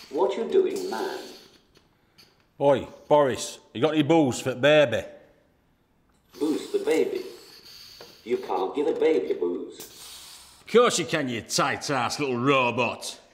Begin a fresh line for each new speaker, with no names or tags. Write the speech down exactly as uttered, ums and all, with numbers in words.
What you doing, man?
Oi, Boris, you got any booze for the baby?
Booze for baby? You can't give a baby booze.
Of course you can, you tight-ass little robot.